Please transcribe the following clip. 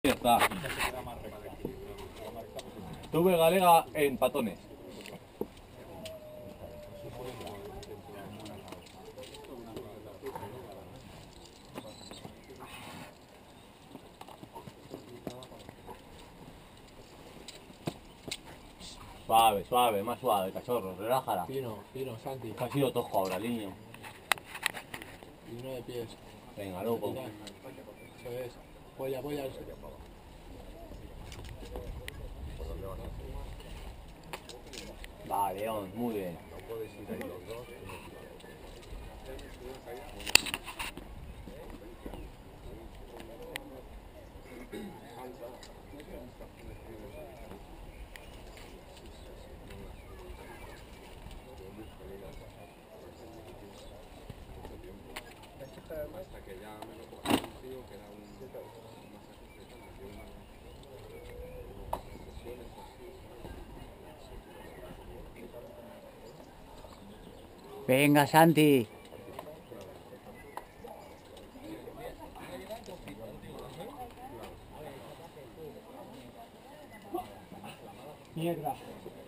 Ya está. Tuve galega en patones. Suave, suave, más suave, cachorro, relájala. Fino, fino, Santi. Que ha sido tojo ahora, niño. Y uno de pies. Venga, loco. Eso es. Apoya, apoya. Va, León, muy bien. Hasta que ya me lo cogí un tío que era un Venga, Santi. Mierda.